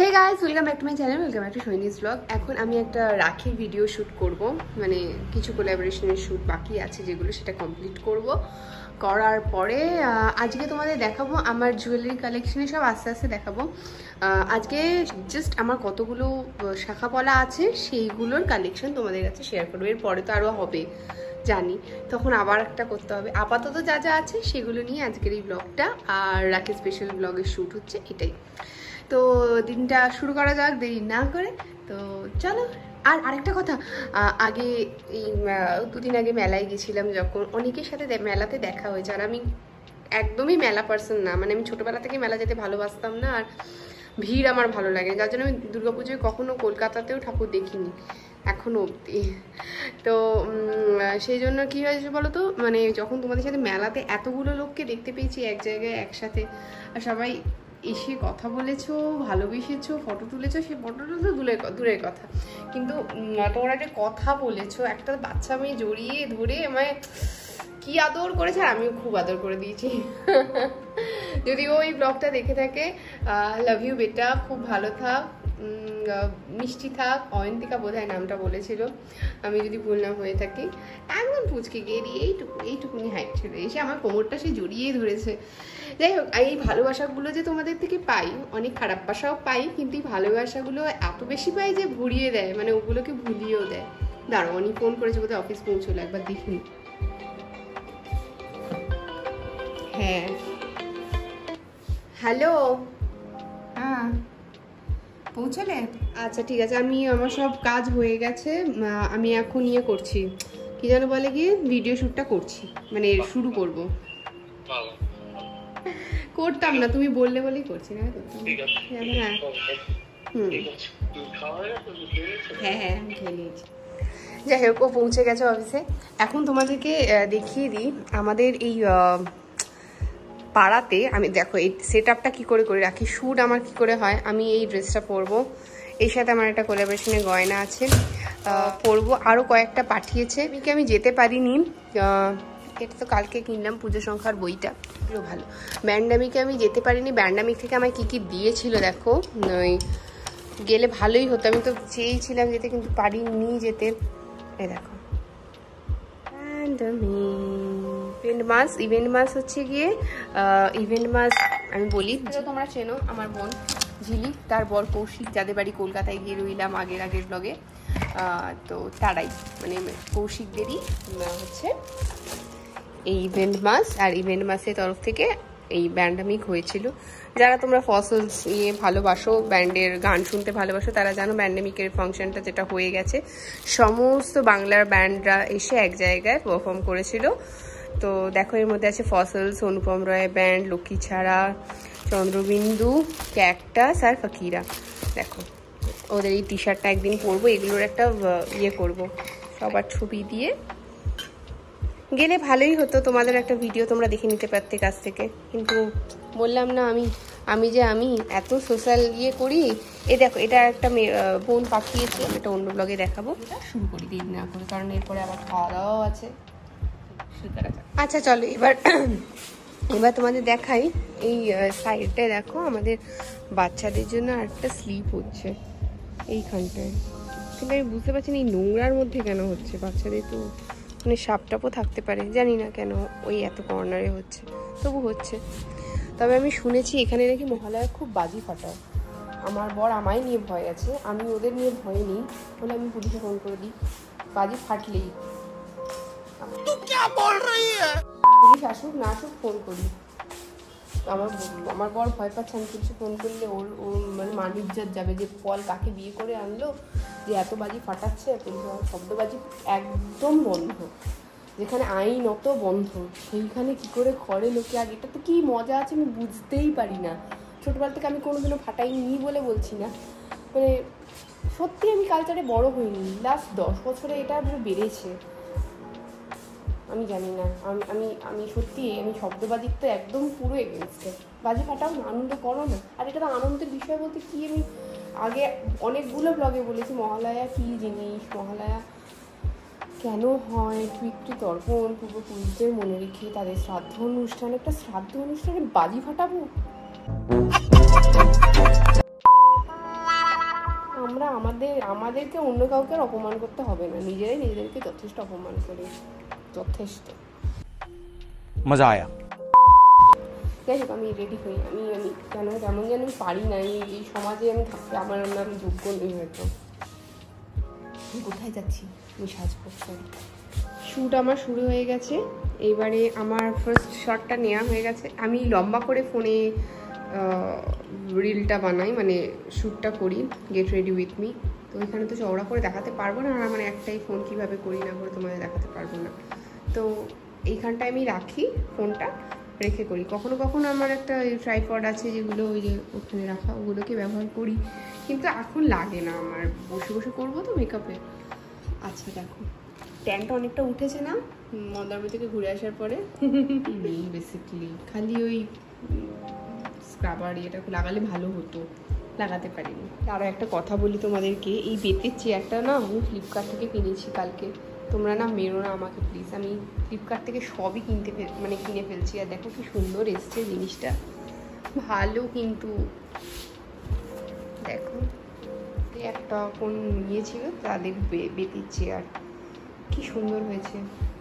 Hey guys, welcome back to my channel, welcome back to Sohini's blog. এখন আমি একটা রাখির ভিডিও শ্যুট করব, মানে কিছু কোলাবোরেশনের শ্যুট বাকি আছে যেগুলো, সেটা কমপ্লিট করব। করার পরে আজকে তোমাদের দেখাবো আমার জুয়েলারি কালেকশনে, সব আস্তে আস্তে দেখাবো। আজকে জাস্ট আমার কতগুলো শাখা পলা আছে সেইগুলোর কালেকশন তোমাদের কাছে শেয়ার করবো। এরপরে তো আরও হবে জানি, তখন আবার একটা করতে হবে। আপাতত যা যা আছে সেগুলো নিয়ে আজকের এই ব্লগটা, আর রাখি স্পেশাল ব্লগের শ্যুট হচ্ছে, এটাই। তো দিনটা শুরু করা যাক দেরি না করে। তো চলো। আর আরেকটা কথা, আগে এই দুদিন আগে মেলায় গেছিলাম, যখন অনেকের সাথে মেলাতে দেখা হয়েছে। আর আমি একদমই মেলা পার্সন না, মানে আমি ছোটোবেলা থেকে মেলা যেতে ভালোবাসতাম না, আর ভিড় আমার ভালো লাগে, যার জন্য আমি দুর্গাপুজোয় কখনো কলকাতাতেও ঠাকুর দেখিনি এখনো অবধি। তো সেই জন্য কী হয়েছে বলো তো, মানে যখন তোমাদের সাথে মেলাতে এতগুলো লোককে দেখতে পেয়েছি এক জায়গায় একসাথে, আর সবাই এসে কথা বলেছো, ভালোবেসেছো, ফটো তুলেছো, সেই ফটোটা তো দূরের কথা, কিন্তু তোমরা যে কথা বলেছো, একটা বাচ্চা মেয়ে জড়িয়ে ধরে আমায় কি আদর করেছে, আর আমিও খুব আদর করে দিয়েছি। যদি ওই ব্লগটা দেখে থাকে, লাভ ইউ বেটা, খুব ভালো থাক, মিষ্টি থাক। অয়ন্তিকা বোধহয় নামটা বলেছিল, আমি যদি ভুল না হয়ে থাকি। একদম পুচকে গেরি, এইটুকুনি হাইট ছিল, এসে আমার কোমরটা সে জড়িয়ে ধরেছে। যাই হোক, এই ভালোবাসাগুলো যে তোমাদের থেকে পাই, অনেক খারাপ বাসাও পাই, কিন্তু এই ভালোবাসাগুলো এত বেশি পাই যে ভরিয়ে দেয়, মানে ওগুলোকে ভুলিয়েও দেয়। দাঁড়াও, অনেক ফোন করেছে, বোধহয় অফিস পৌঁছলো, একবার দেখিনি। হ্যাঁ, হ্যালো, হ্যাঁ পৌঁছলে? আচ্ছা ঠিক আছে, আমি আমার সব কাজ হয়ে গেছে, আমি এখন ইয়ে করছি, কি যেন বলে গিয়ে, ভিডিও শ্যুটটা করছি, মানে শুরু করব। করতাম না, তুমি বললে বলেই করছি না। হ্যাঁ হ্যাঁ হ্যাঁ, আমি খেয়ে নিয়েছি। যাই হোক, ও পৌঁছে গেছে অফিসে। এখন তোমাদেরকে দেখিয়ে দিই আমাদের এই পাড়াতে। আমি দেখো এই সেট আপটা কী করে করে রাখি, শ্যুট আমার কি করে হয়। আমি এই ড্রেসটা পরবো, এর সাথে আমার একটা কোলাবোরেশনের গয়না আছে, পরবো। আরও কয়েকটা পাঠিয়েছে, আমি যেতে পারিনি। এটা তো কালকে কিনলাম, পুজো সংখ্যার বইটা, পুরো ভালো। ব্যান্ডামিকে আমি যেতে পারিনি, ব্যান্ডামিক থেকে আমায় কী কী দিয়েছিল দেখো। ওই গেলে ভালোই হতো, আমি তো চেয়েছিলাম যেতে, কিন্তু পারিনি যেতে। এই দেখো ইভেন্ট মাস হচ্ছে গিয়ে ইভেন্ট মাস। আমি বলি, তোমরা চেনো আমার বোন ঝিলি, তার বর কৌশিক, যাদের বাড়ি কলকাতায় গিয়ে রইলাম আগের ব্লগে। তো তারাই, মানে কৌশিকদেরই হচ্ছে এই ইভেন্ট মাস, আর ইভেন্ট মাসের তরফ থেকে এই ব্যান্ডামিক হয়েছিল। যারা তোমরা ফসলস নিয়ে ভালোবাসো, ব্যান্ডের গান শুনতে ভালোবাসো, তারা জানো ব্যান্ডামিকের ফাংশনটা যেটা হয়ে গেছে, সমস্ত বাংলার ব্যান্ডরা এসে এক জায়গায় পারফর্ম করেছিল। তো দেখো, এর মধ্যে আছে ফসলস, অনুপম রয় ব্যান্ড, লক্ষ্মী ছাড়া, চন্দ্রবিন্দু, ক্যাকটাস আর ফকিরা। দেখো ওদের এই টি শার্টটা একদিন পরবো, এগুলোর একটা ইয়ে করবো, সবার ছবি দিয়ে। গেলে ভালোই হতো, তোমাদের একটা ভিডিও তোমরা দেখে নিতে পারতে কাছ থেকে, কিন্তু বললাম না, আমি এত সোশ্যাল ইয়ে করি। এ দেখো, এটা একটা বোন পাঠিয়েছে, আমি এটা অন্য ব্লগে দেখাবো। শুরু করি দেরি না করে, কারণ এরপরে আবার খাওয়া দাওয়াও আছে। আচ্ছা চলো, এবার তোমাদের দেখাই। এই সাইডটায় দেখো, আমাদের বাচ্চাদের জন্য একটা স্লিপ হচ্ছে এইখানটায়, কিন্তু আমি বুঝতে পারছি না এই নোংরার মধ্যে কেন হচ্ছে। বাচ্চাদের তো মানে সাপ টাপও থাকতে পারে, জানি না কেন ওই এত কর্নারে হচ্ছে, তবু হচ্ছে। তবে আমি শুনেছি এখানে নাকি মহালয়া খুব বাজি ফাটায়। আমার বর আমায় নিয়ে ভয় আছে, আমি ওদের নিয়ে ভয় নিই বলে আমি পুলিশে ফোন করে দিই, বাজি ফাটলেই। পুলিশ আসুক না আসুক ফোন করি। আমার বর ভয় পাচ্ছে, আমি পুলিশে ফোন করলে ওর মানে মান ইজ্জত যাবে, যে ফল কাকে বিয়ে করে আনলো যে এত বাজি ফাটাচ্ছে। পুলিশ শব্দবাজি একদম বন্ধ, যেখানে আইনত বন্ধ সেইখানে কি করে ঘরে লোকে। আর এটা তো কি মজা আছে আমি বুঝতেই পারি না। ছোটোবেলা থেকে আমি কোনোদিনও ফাটাইনি বলে বলছি না, মানে সত্যি আমি কালচারে বড় হইনি, লাস্ট 10 বছরে এটা বেড়েছে। আমি জানি না, আমি সত্যি আমি শব্দবাজির তো একদম পুরো এগেনস্টে। বাজি ফাটাও না, আনন্দ করো না। আর এটা তো আনন্দের বিষয় বলতে কি, আমি আগে অনেকগুলো ব্লগে বলেছি মহালয়া কী জিনিস, মহালয়া কেন হয়, পিতৃতর্পণ পূর্বপুরুষদের মনে রেখে তাদের শ্রাদ্ধ অনুষ্ঠান, একটা শ্রাদ্ধ অনুষ্ঠানে বাজি ফাটাবো। আমাদেরকে অন্য কাউকে অপমান করতে হবে না, নিজেরাই নিজেদেরকে যথেষ্ট অপমান করি, যথেষ্ট। মজা আয়া। যাই হোক, আমি রেডি হই। আমি কেন যেন আমি পারি না, এই সমাজে আমি থাকতে আমার যোগ্য নেই হয়তো। কোথায় যাচ্ছি? আমি সাজবো। শ্যুট আমার শুরু হয়ে গেছে। এইবারে আমার ফার্স্ট শটটা নেওয়া হয়ে গেছে। আমি লম্বা করে ফোনে রিলটা বানাই, মানে শ্যুটটা করি, গেট রেডি উইথ মি। তো এখানে তো চওড়া করে দেখাতে পারবো না, আর আমার একটাই ফোন, কীভাবে করি না করে তোমাদের দেখাতে পারবো না। তো এইখানটায় আমি রাখি ফোনটা, রেখে করি। কখনো কখনো আমার একটা ট্রাইপড আছে যেগুলো ওই যে ওখানে রাখা, ওগুলোকে ব্যবহার করি, কিন্তু এখন লাগে না আমার, বসে বসে করবো তো মেকআপে। আচ্ছা দেখো, ট্যানটা অনেকটা উঠেছে না মন্দারমণি থেকে ঘুরে আসার পরে? বেসিক্যালি খালি ওই স্ক্রাবার এটা লাগালে ভালো হতো, লাগাতে পারিনি। আরও একটা কথা বলি তোমাদেরকে, এই বেতের চেয়ারটা না আমি ফ্লিপকার্ট থেকে কিনেছি কালকে। তোমরা না মেরো না আমাকে প্লিজ, আমি ফ্লিপকার্ট থেকে সবই কিনে ফেলছি। আর দেখো কি সুন্দর এসছে জিনিসটা, ভালো কিন্তু। দেখো একটা কোন নিয়েছিল তাদের বেতের চেয়ার, কি সুন্দর হয়েছে।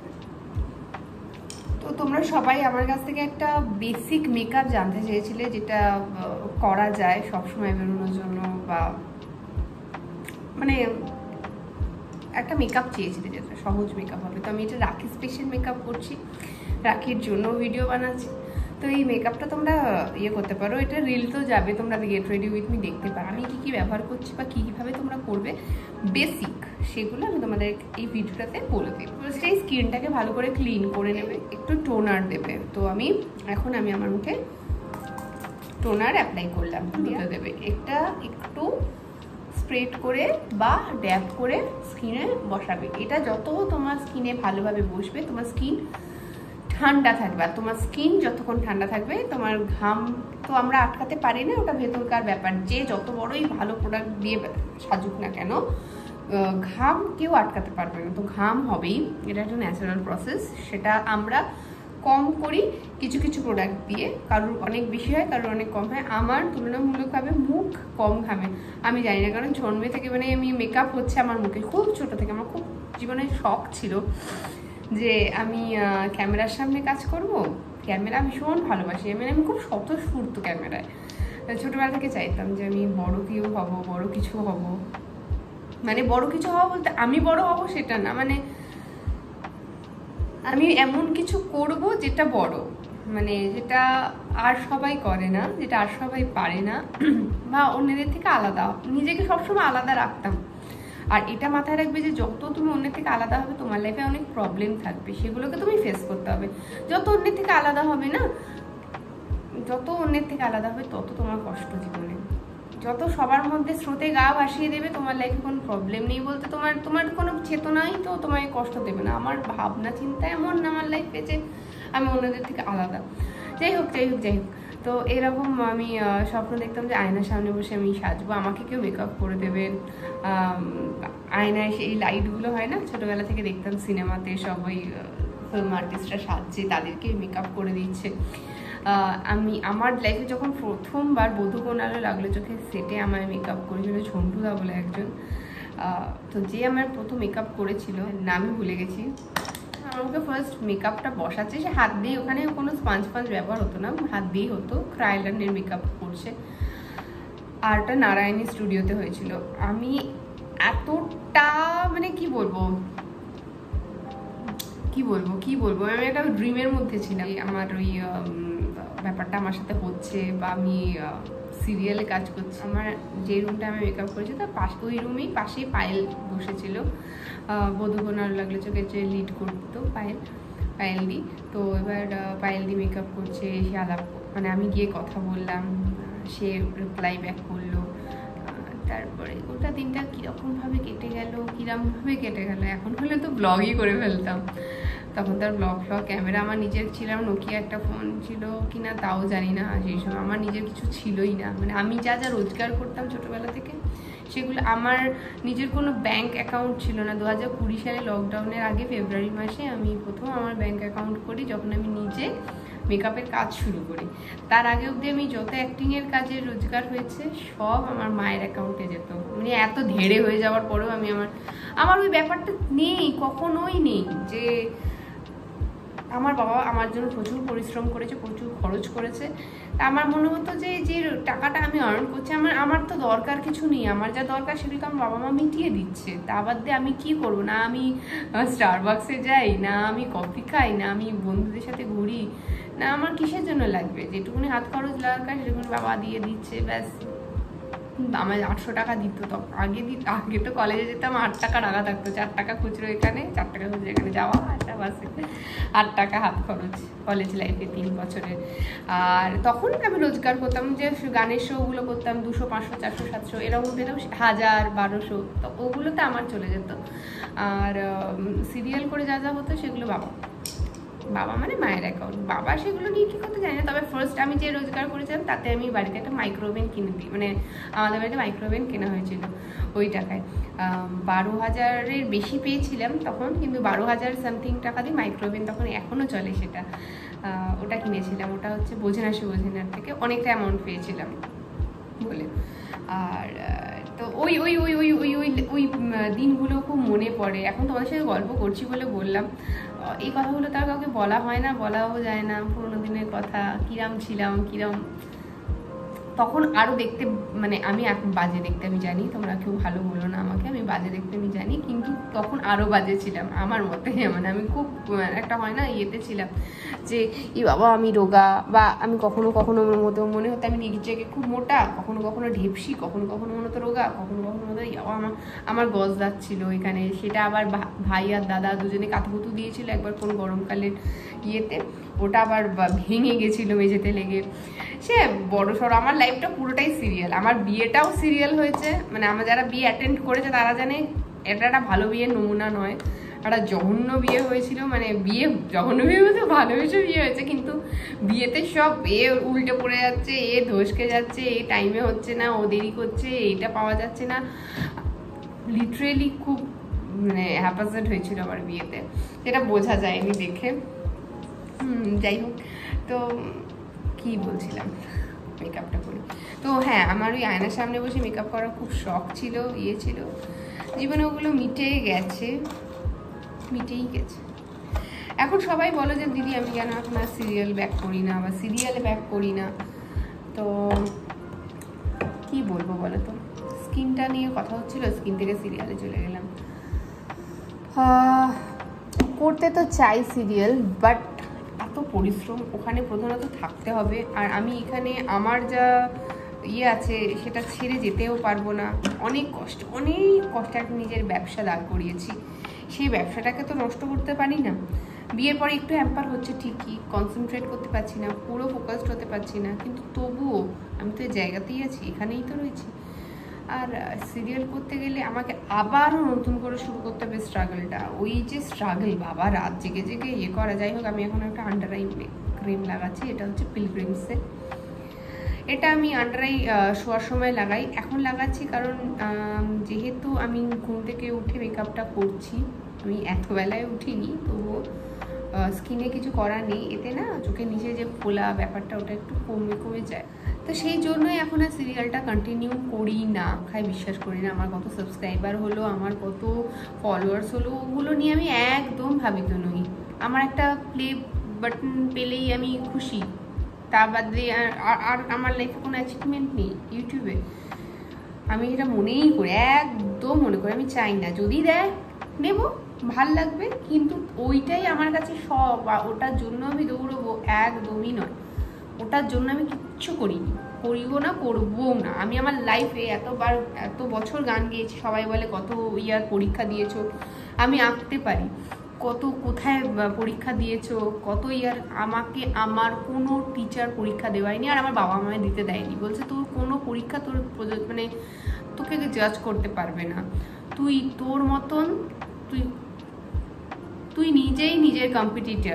তো তোমরা সবাই আমার কাছ থেকে একটা বেসিক মেকআপ জানতে চেয়েছিলে, যেটা করা যায় সবসময় বেরোনোর জন্য, বা মানে একটা মেকআপ চেয়েছিলে যেটা সহজ মেকআপ হবে। তো আমি এটা রাখি স্পেশাল মেকআপ করছি, রাখির জন্য ভিডিও বানাচ্ছি। তো এই মেকআপটা তোমরা করতে পারো, এটা রিল তো যাবে, তোমরা গেট রেডি উইথ মি দেখতে পারো আমি কী কী ব্যবহার করছি বা কীভাবে তোমরা করবে বেসিক, সেগুলো আমি তোমাদের এই ভিডিওটাতে বলে দেবো। সেই স্কিনটাকে ভালো করে ক্লিন করে নেবে, একটু টোনার দেবে। তো আমি আমার মুখে টোনার অ্যাপ্লাই করলাম, দিয়ে দেবে এটা একটু স্প্রেড করে বা ড্যাব করে স্কিনে বসাবে। এটা যত তোমার স্কিনে ভালোভাবে বসবে, তোমার স্কিন ঠান্ডা থাকবে। আর তোমার স্কিন যতক্ষণ ঠান্ডা থাকবে, তোমার ঘাম তো আমরা আটকাতে পারি না, ওটা ভেতরকার ব্যাপার। যে যত বড়ই ভালো প্রোডাক্ট দিয়ে সাজুক না কেন, ঘাম কেউ আটকাতে পারবে না। তো ঘাম হবেই, এটা একটা ন্যাচারাল প্রসেস। সেটা আমরা কম করি কিছু কিছু প্রোডাক্ট দিয়ে, কারোর অনেক বেশি হয়, কারোর অনেক কম হয়। আমার তুলনামূলকভাবে মুখ কম ঘামে, আমি জানি না, কারণ জন্মে থেকে মানে আমি মেকআপ হচ্ছে আমার মুখে খুব ছোট থেকে। আমার খুব জীবনে শখ ছিল যে আমি ক্যামেরার সামনে কাজ করব, ক্যামেরা ভীষণ ভালোবাসি। আমি খুব স্বতঃস্ফূর্ত ক্যামেরায়, ছোটবেলা থেকে চাইতাম যে আমি বড় কেউ হব, বড় কিছু হব। মানে বড় কিছু হওয়া বলতে আমি বড় হব সেটা না, মানে আমি এমন কিছু করব যেটা বড়, মানে যেটা আর সবাই করে না, যেটা আর সবাই পারে না, বা অন্যদের থেকে আলাদা। নিজেকে সবসময় আলাদা রাখতাম। আর এটা মাথায় রাখবে যে যত তুমি অন্যের থেকে আলাদা হবে, তোমার লাইফে অনেক প্রবলেম থাকবে, সেগুলোকে তুমি ফেস করতে হবে। যত অন্যের থেকে আলাদা হবে না, যত অন্যের থেকে আলাদা হবে, তত তোমার কষ্ট জীবনে। যত সবার মধ্যে স্রোতে গা ভাসিয়ে দেবে, তোমার লাইফে কোনো প্রবলেম নেই বলতে তোমার কোনো চেতনাই তো তোমায় কষ্ট দেবে না। আমার ভাবনা চিন্তা এমন না আমার লাইফে যে আমি অন্যদের থেকে আলাদা। যাই হোক। তো এরকম আমি স্বপ্ন দেখতাম যে আয়নার সামনে বসে আমি সাজবো, আমাকে কেউ মেকআপ করে দেবেন। আয়নায় সেই লাইটগুলো হয় না, ছোটোবেলা থেকে দেখতাম সিনেমাতে সবাই ফিল্ম আর্টিস্টরা সাজছে, তাদেরকে মেকআপ করে দিচ্ছে। আমি আমার লাইফে যখন প্রথমবার বধূকোণ আলো লাগলো চোখে সেটে আমার মেকআপ করেছিল ঝন্টুদা বলে একজন। তো যে আমার প্রথম মেকআপ করেছিল, নামই ভুলে গেছি। আমাকে ফার্স্ট মেকআপটা বসাচ্ছে, সে হাত দিয়ে, ওখানে কোনো স্পঞ্জ ব্যবহার হতো না, হাত দিয়েই হতো। ক্রাইলানের মেকআপ করছে, আর ওটা নারায়ণী স্টুডিওতে হয়েছিল। আমি এতটা মানে কি বলবো আমি একটা ড্রিমের মধ্যে ছিলাম। আমার ওই ব্যাপারটা আমার সাথে হচ্ছে, বা আমি সিরিয়ালে কাজ করছি। আমার যে রুমটা আমি মেকআপ করেছি তার ওই রুমেই পাশেই পায়েল বসেছিল, বধূকোণ আলো লাগলো চোখে যে লিড করতো পায়েল দি। তো এবার পায়েল দি মেকআপ করছে, সে আলাপ, মানে আমি গিয়ে কথা বললাম, সে রিপ্লাই ব্যাক করলো। তারপরে গোটা দিনটা কীরকমভাবে কেটে গেল। এখন হলে তো ব্লগই করে ফেলতাম, তখন তার ব্লগ ক্যামেরা আমার নিজের ছিল, নোকিয়া একটা ফোন ছিল কিনা তাও জানি না। সেই সময় আমার নিজের কিছু ছিলই না, মানে আমি যা রোজগার করতাম ছোটোবেলা থেকে, সেগুলো আমার নিজের কোনো ব্যাংক অ্যাকাউন্ট ছিল না। 2020 সালে লকডাউনের আগে ফেব্রুয়ারি মাসে আমি প্রথম আমার ব্যাংক অ্যাকাউন্ট করি, যখন আমি নিজে মেকআপের কাজ শুরু করি। তার আগে অবধি আমি যত অ্যাক্টিংয়ের কাজে রোজগার হয়েছে সব আমার মায়ের অ্যাকাউন্টে যেত। মানে এত ধেড়ে হয়ে যাওয়ার পরেও আমি আমার ওই ব্যাপারটা নেই, কখনোই নেই যে আমার বাবা আমার জন্য প্রচুর পরিশ্রম করেছে, প্রচুর খরচ করেছে। তা আমার মনে হতো যে যে টাকাটা আমি আর্ন করছি আমার তো দরকার কিছু নেই, আমার যা দরকার সেগুলো তো আমার বাবা মা মিটিয়ে দিচ্ছে। তা বাদ দিয়ে আমি কি করবো? না আমি স্টারবাক্সে যাই, না আমি কফি খাই, না আমি বন্ধুদের সাথে ঘুরি, না আমার কিসের জন্য লাগবে? যেটুকুনি হাত খরচ দরকার সেটুকুনি বাবা দিয়ে দিচ্ছে, ব্যাস। আমার 800 টাকা দিত। তো আগে তো কলেজে যেতাম 8 টাকা টাকা থাকতো, 4 টাকা খুচরো এখানে, 4 টাকা খুচরো এখানে যাওয়া আসা, বাসে 8 টাকা হাত খরচ কলেজ লাইফে 3 বছরের। আর তখন আমি রোজগার করতাম যে গানের শোগুলো করতাম, 200, 500, 400, 700 এরকম দিলেও 1000, 1200, তো ওগুলোতে আমার চলে যেত। আর সিরিয়াল করে যা যা হতো সেগুলো বাবা মানে মায়ের অ্যাকাউন্ট। বাবা সেগুলো নিয়ে কী করতে জানি না। তবে ফার্স্ট আমি যে রোজগার করেছিলাম তাতে আমি বাড়িতে একটা মাইক্রোওভেন কিনে দিই, মানে আমাদের বাড়িতে মাইক্রোওভেন কেনা হয়েছিল ওই টাকায়। 12,000-এর বেশি পেয়েছিলাম তখন, কিন্তু 12,000 সামথিং টাকা দিয়ে মাইক্রোওভেন তখন এখনও চলে সেটা, ওটা কিনেছিলাম। ওটা হচ্ছে বোঝেনা থেকে অনেকটা অ্যামাউন্ট পেয়েছিলাম বলে। আর তো ওই ওই ওই ওই ওই ওই ওই দিনগুলো খুব মনে পড়ে। এখন তোমাদের সাথে গল্প করছি বলে বললাম, এই কথাগুলো তার কাউকে বলা হয় না, বলাও যায় না। পুরোনো দিনের কথা, কিরাম ছিলাম, কিরাম তখন আরও দেখতে, মানে আমি বাজে দেখতে আমি জানি, তোমরা কেউ ভালো বলো না আমাকে, আমি বাজে দেখতে আমি জানি, কিন্তু তখন আরও বাজে ছিলাম আমার মতে। মানে আমি খুব একটা হয় না ইয়েতে ছিলাম যে ই বাবা আমি রোগা, বা আমি কখনো কখনো মনে হতো আমি নিজেকে খুব মোটা, কখনো কখনো ঢেপসি, কখনো কখনো মনে হতো রোগা, কখনো কখনো মনে হতো আমার গজ দাঁতছিল এখানে। সেটা আবার ভাই আর দাদা দুজনে কাতুকুতু দিয়েছিল একবার কোন গরমকালের ইয়েতে, ওটা আবার ভেঙে গেছিলো মেঝেতে লেগে। সে বড় সড়ো আমার লাইফটা পুরোটাই সিরিয়াল। আমার বিয়েটাও সিরিয়াল হয়েছে, মানে আমার যারা বিয়ে অ্যাটেন্ড করেছে তারা জানে এটা একটা ভালো বিয়ের নমুনা নয়, একটা জঘন্য বিয়ে হয়েছিল। মানে জঘন্য বিয়ে বলতে ভালোবেসে বিয়ে হয়েছে, কিন্তু বিয়েতে সব উল্টে পড়ে যাচ্ছে, ধসকে যাচ্ছে, টাইমে হচ্ছে না, ও দেরি করছে, এইটা পাওয়া যাচ্ছে না। লিটারেলি খুব মানে হ্যাপাসেট হয়েছিল আমার বিয়েতে, যেটা বোঝা যায়নি দেখে। যাই হোক, তো কি বলছিলাম, মেকআপটা করি তো হ্যাঁ, আমার ওই আয়নার সামনে বসে মেকআপ করার খুব শখ ছিল, ছিল জীবনে, ওগুলো মিটেই গেছে। এখন সবাই বলো যে দিদি আমি কেন এখন আর সিরিয়াল ব্যাক করি না, বা সিরিয়ালে ব্যাক করি না। তো কি বলবো বলো তো, স্কিনটা নিয়ে কথা হচ্ছিল, স্কিন থেকে সিরিয়ালে চলে গেলাম। করতে তো চাই সিরিয়াল, বাট এত পরিশ্রম ওখানে প্রধানত থাকতে হবে, আর আমি এখানে আমার যা আছে সেটা ছেড়ে যেতেও পারবো না। অনেক কষ্ট একটা নিজের ব্যবসা দাঁড় করিয়েছি, সেই ব্যবসাটাকে তো নষ্ট করতে পারি না। বিয়ের পরে একটু হ্যাম্পার হচ্ছে ঠিকই, কনসেন্ট্রেট করতে পারছি না, পুরো ফোকাসড হতে পারছি না, কিন্তু তবুও আমি তো এই জায়গাতেই আছি, এখানেই তো রয়েছি। আর সিরিয়াল করতে গেলে আমাকে আবারও নতুন করে শুরু করতে হবে স্ট্রাগলটা। ওই যে স্ট্রাগল, বাবা রাত জেগে জেগে ইয়ে করা। যাই হোক, আমি এখন একটা আন্ডার আই ক্রিম লাগাচ্ছি, এটা হচ্ছে পিলগ্রিমসের। এটা আমি আন্ডার আই শোয়ার সময় লাগাই। এখন লাগাচ্ছি কারণ যেহেতু আমি ঘুম থেকে উঠে মেকআপটা করছি, আমি এত বেলায় উঠিনি, তবুও স্কিনে কিছু করার নেই, এতে না চোখের নিচে যে ফোলা ব্যাপারটা ওটা একটু কমে যায়। তো সেই জন্যই এখন আর সিরিয়ালটা কন্টিনিউ করি না, বিশ্বাস করি না। আমার কত সাবস্ক্রাইবার হলো, আমার কত ফলোয়ার্স হলো, ওগুলো নিয়ে আমি একদম ভাবিত নই। আমার একটা প্লে বাটন পেলেই আমি খুশি, তা বাদ দিয়ে আর আমার লাইফে কোনো অ্যাচিভমেন্ট নেই ইউটিউবে। আমি এটা মনেই করি, একদম মনে করি, আমি চাই না, যদি দেয় নেব, ভাল লাগবে, কিন্তু ওইটাই আমার কাছে সব। ওটার জন্য আমি দৌড়বো একদমই নয়, ওটার জন্য আমি কিচ্ছু করিও না, করবও না। আমি আমার লাইফে এত বছর গান গেয়েছি, সবাই বলে কত ইয়ার পরীক্ষা দিয়েছো, আমি আঁকতে পারি, কোথায় পরীক্ষা দিয়েছো, কত ইয়ার। আমার কোনো টিচার পরীক্ষা দেওয়ায়নি, আর আমার বাবা মায়ের দিতে দেয়নি। বলছে তোর কোনো পরীক্ষা মানে তোকে জাজ করতে পারবে না, তুই তোর মতন, তুই নিজেই নিজের কম্পিটিটর,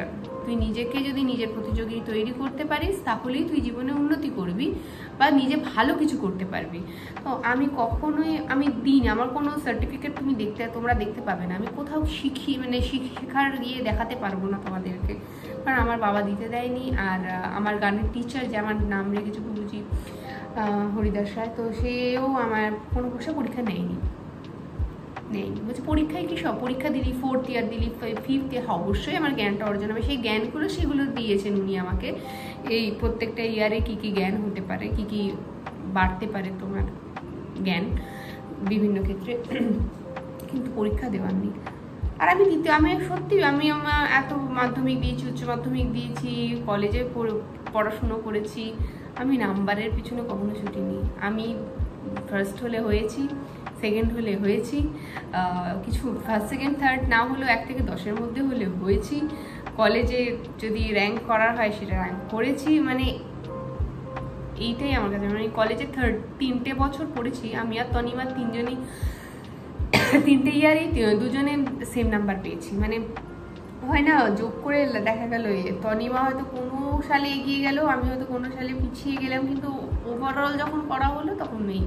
তুই নিজেকে যদি নিজের প্রতিযোগী তৈরি করতে পারিস তাহলেই তুই জীবনে উন্নতি করবি বা নিজে ভালো কিছু করতে পারবি। তো আমি কখনোই আমার কোনো সার্টিফিকেট তোমরা দেখতে পাবে না, আমি কোথাও শেখার গিয়ে দেখাতে পারবো না তোমাদেরকে, কারণ আমার বাবা দিতে দেয়নি। আর আমার গানের টিচার যে আমার নাম রেখেছে গুরুজি হরিদাস রায়, তো সেও আমার কোনো পরীক্ষা নেয়নি। বলছে পরীক্ষায় কি সব পরীক্ষা দিলি, 4th ইয়ার দিলি, 5th ইয়ার, অবশ্যই আমার জ্ঞানটা অর্জন হবে। সেই জ্ঞানগুলো সেগুলো দিয়েছেন উনি আমাকে, এই প্রত্যেকটা ইয়ারে কি কি জ্ঞান হতে পারে, কি কি বাড়তে পারে তোমার জ্ঞান বিভিন্ন ক্ষেত্রে, কিন্তু পরীক্ষা দেওয়ার নেই। আর আমি সত্যি আমি আমার এত মাধ্যমিক দিয়েছি, উচ্চ মাধ্যমিক দিয়েছি, কলেজে পড়াশুনো করেছি, আমি নাম্বারের পিছনে কখনো ছুটিনি। আমি ফার্স্ট হলে হয়েছি, সেকেন্ড হলে হয়েছি, কিছু ফার্স্ট সেকেন্ড থার্ড না হলেও 1 থেকে 10-এর মধ্যে হলে হয়েছি, কলেজে যদি র্যাঙ্ক করার হয় সেটা র্যাঙ্ক করেছি। মানে এইটাই আমার কাছে, মানে কলেজে 3টে বছর পড়েছি আমি আর তনিমা, তিনজনই 3টে ইয়ারেই দুজনে সেম নাম্বার পেয়েছি। মানে হয় না, যোগ করে দেখা গেল তনিমা হয়তো কোনো সালে এগিয়ে গেল, আমি হয়তো কোনো সালে পিছিয়ে গেলাম, কিন্তু ওভারঅল যখন করা হলো তখন নেই।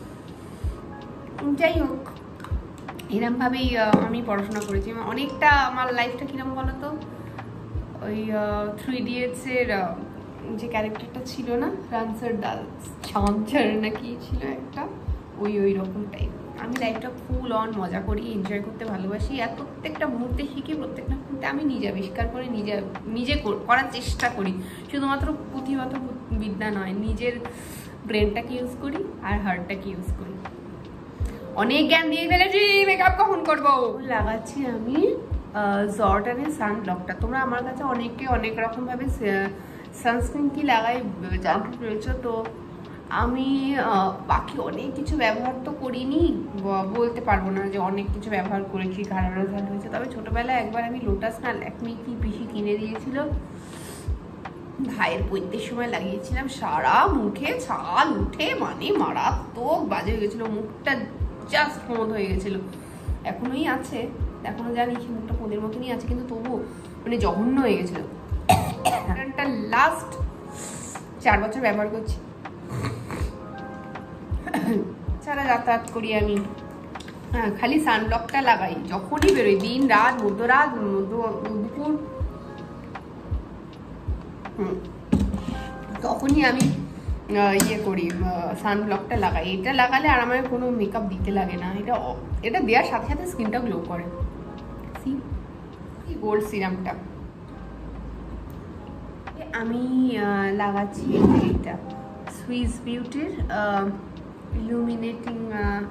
যাই হোক, এরমভাবেই আমি পড়াশোনা করেছি। অনেকটা আমার লাইফটা কিরম বলো তো, ওই 3 ইডিয়টসের যে ক্যারেক্টারটা ছিল না, রানসার ডাল ছাঞ্চার নাকি ছিল একটা, ওই রকম টাইপ। আমি লাইফটা ফুল অন মজা করি, এনজয় করতে ভালোবাসি, আর প্রত্যেকটা মুহূর্তে শিখি, প্রত্যেকটা মুহূর্তে আমি নিজে আবিষ্কার করে নিজে করার চেষ্টা করি। শুধুমাত্র পুঁথিগত বিদ্যা নয়, নিজের ব্রেনটাকে ইউজ করি আর হার্টটাকে ইউজ করি। অনেক জ্ঞান দিয়ে ফেলেছি, মেকআপ কখন করবো। লাগাচ্ছি আমি জর্ডানের সানব্লকটা। তোমরা আমার কাছে অনেকে অনেক রকমভাবে সানস্ক্রিন কি লাগাই জানতে পেরেছো, তো আমি বাকি অনেক কিছু ব্যবহার তো করিনি, বলতে পারবো না যে অনেক কিছু ব্যবহার করেছি, ঘাড়া রেজাল্ট হয়েছে। তবে ছোটবেলায় একবার আমি লোটাস না ল্যাকমি কি পিসি কিনে দিয়েছিল, ভাইয়ের পৈতের সময় লাগিয়েছিলাম, সারা মুখে ছাল উঠে মানে মারাত্মক বাজে হয়ে গেছিলো, মুখটা জাস্ট পোঁদ হয়ে গেছিলো। এখনোই আছে, এখনো জানি মুখটা পোঁদের মতনই আছে, কিন্তু তবু মানে জঘন্য হয়ে গেছিলো। লাস্ট 4 বছর ব্যবহার করছি, সারা যাতায়াত করি আমি, হ্যাঁ খালি সানব্লকটা লাগাই যখনই বেরোই, দিন রাত, মধ্যরাত, দুপুর, তখনই আমি করি, সানব্লকটা লাগাই। এটা লাগালে আর আমার কোনো মেকআপ দিতে লাগে না, এটা দেওয়ার সাথে সাথে স্কিনটা গ্লো করে। গোল্ড সিরামটা আমি লাগাচ্ছি, এটা সুইস বিউটির ইলুমিনেটিং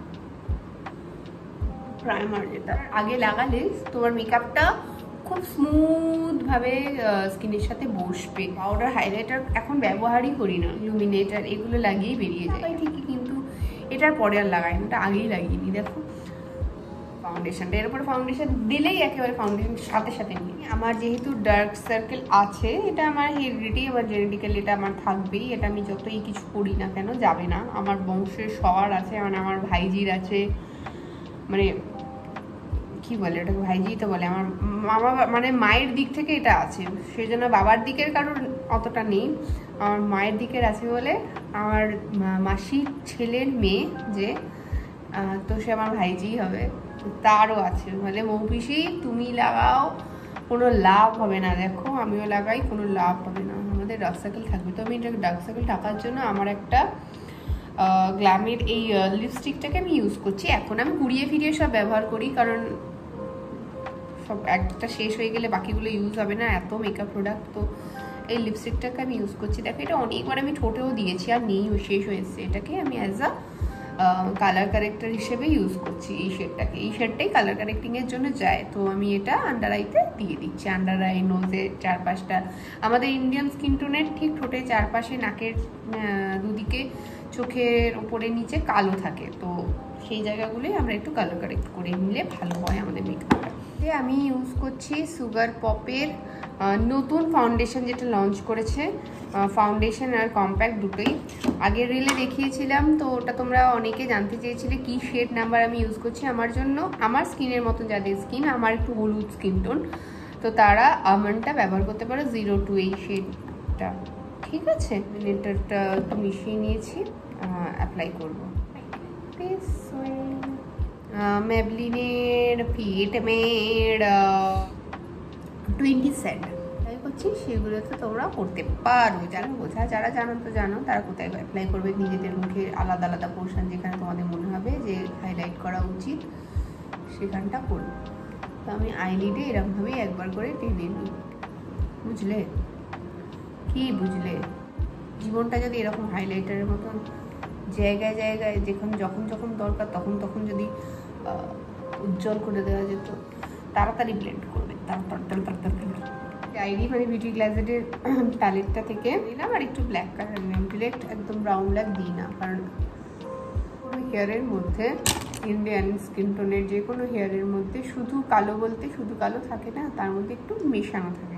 প্রাইমার, যেটা আগে লাগালে তোমার মেকআপটা খুব স্মুথ ভাবে স্কিনের সাথে বসবে। পাউডার হাইলাইটার এখন ব্যবহারই করি না, ইলুমিনেটার এগুলো লাগিয়েই বেরিয়ে যায় ঠিকই, কিন্তু এটার পরে আর লাগাই না, এটা আগেই লাগিয়ে নিই। দেখো ফাউন্ডেশনটা, এর উপরে ফাউন্ডেশন দিলেই একেবারে ফাউন্ডেশন সাথে সাথে নিই। আমার যেহেতু ডার্ক সার্কেল আছে, এটা আমার হেরিডিটি, আবার জেনেটিক্যাল, এটা আমার থাকবেই, এটা আমি যতই কিছু করি না কেন যাবে না। আমার বংশের সবার আছে, মানে আমার ভাইজির আছে, মানে কি বলে ওটাকে, ভাইজি তো বলে, আমার মামা মানে মায়ের দিক থেকে এটা আছে, সেই জন্য বাবার দিকের কারোর অতটা নেই, আমার মায়ের দিকের আছে বলে। আমার মাসির ছেলের মেয়ে যে, তো সে আমার ভাইজি হবে, তারও আছে, বলে মৌপিসি তুমি লাগাও কোনো লাভ হবে না, দেখো আমিও লাগাই কোনো লাভ হবে না, আমাদের ডার্ক সার্কেল থাকবে। তো আমি এটা ডার্ক সার্কেল ঢাকার জন্য আমার একটা গ্ল্যামের এই লিপস্টিকটাকে আমি ইউজ করছি। এখন আমি ঘুরিয়ে ফিরিয়ে সব ব্যবহার করি, কারণ সব একটা শেষ হয়ে গেলে বাকিগুলো ইউজ হবে না, এত মেকআপ প্রোডাক্ট। তো এই লিপস্টিকটাকে আমি ইউজ করছি, দেখো এটা অনেকবার আমি ঠোঁটেও দিয়েছি আর নেই, শেষ হয়ে এসছে। এটাকে আমি অ্যাজ আ কালার কারেক্টার হিসেবে ইউজ করছি, এই শেডটাকে, এই শেডটাই কালার কারেক্টিংয়ের জন্য যায়। তো আমি এটা আন্ডার আইতে দিয়ে দিচ্ছি, আন্ডার আই, নোজের চারপাশটা, আমাদের ইন্ডিয়ান স্কিন টোনের ঠিক ঠোঁটের চারপাশে, নাকের দুদিকে, চোখের ওপরে নিচে কালো থাকে, তো সেই জায়গাগুলোই আমরা একটু কালার কারেক্ট করে নিলে ভালো হয় আমাদের মেকআপটা। আমি ইউজ করছি সুগার পপের নতুন ফাউন্ডেশন, যেটা লঞ্চ করেছে, ফাউন্ডেশন আর কম্প্যাক্ট দুটোই। আগের রিলে দেখিয়েছিলাম, তো ওটা তোমরা অনেকে জানতে চেয়েছিলে কি শেড নাম্বার আমি ইউজ করছি। আমার জন্য, আমার স্কিনের মতো যাদের স্কিন, আমার একটু হলুদ স্কিন টোন, তো তারা আমন্ডটা ব্যবহার করতে পারো 02 এই শেডটা, ঠিক আছে। লিটারটা একটু মিশিয়ে নিয়েছি, অ্যাপ্লাই করবো। মেবলিনের ফিট মেড 20 সেট অ্যাপ্লাই করছি, সেগুলো তো তোমরা করতে পারো। যারা বোঝা, যারা জানো তো জানো তারা কোথায় অ্যাপ্লাই করবে, নিজেদের মুখের আলাদা আলাদা পোর্শন যেখানে তোমাদের মনে হবে যে হাইলাইট করা উচিত সেখানটা করবে। তো আমি আইলিডে এরকমভাবেই একবার করে টেনে নিই, বুঝলে কি বুঝলে? জীবনটা যদি এরকম হাইলাইটারের মতন জায়গায় জায়গায় যখন যখন দরকার তখন যদি উজ্জ্বল করে দেওয়া যেত, তাড়াতাড়ি ব্লেন্ড করবে ডায়েরি মানে বিউটি গ্লাজেটের প্যালেটটা থেকে নিলাম। আর একটু ব্ল্যাক কালার নিলাম, ডিরেক্ট একদম ব্রাউন ব্ল্যাক দিই না, কারণ হেয়ারের মধ্যে ইন্ডিয়ান স্কিন টোনের যে কোনো হেয়ারের মধ্যে শুধু কালো বলতে শুধু কালো থাকে না, তার মধ্যে একটু মেশানো থাকে।